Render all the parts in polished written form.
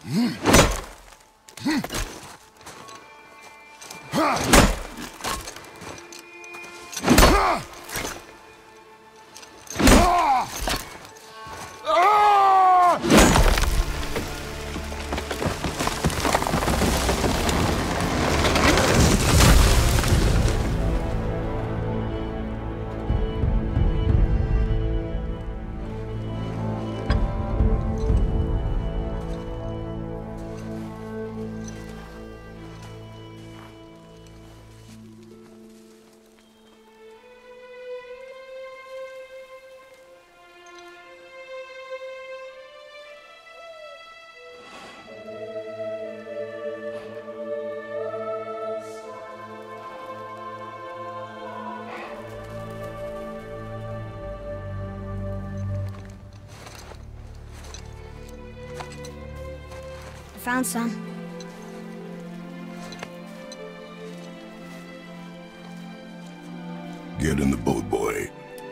Found some. Get in the boat, boy.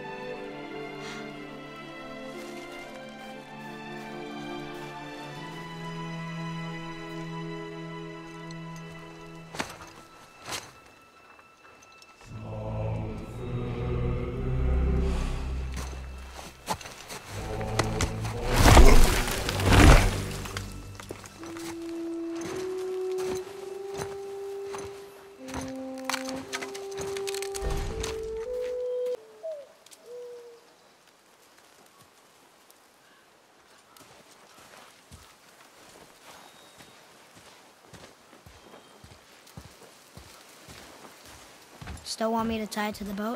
Still want me to tie it to the boat?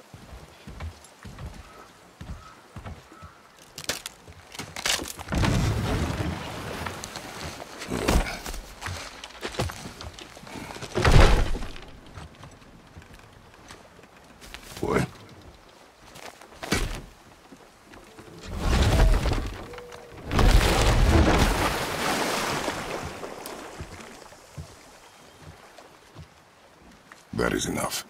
Boy. That is enough.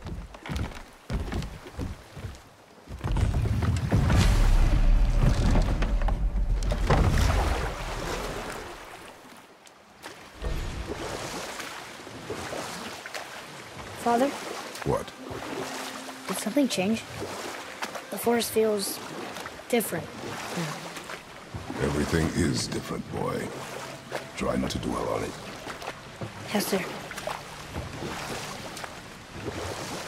Father, What? did something change? The forest feels different. Everything is different, boy. Try not to dwell on it. Yes, sir.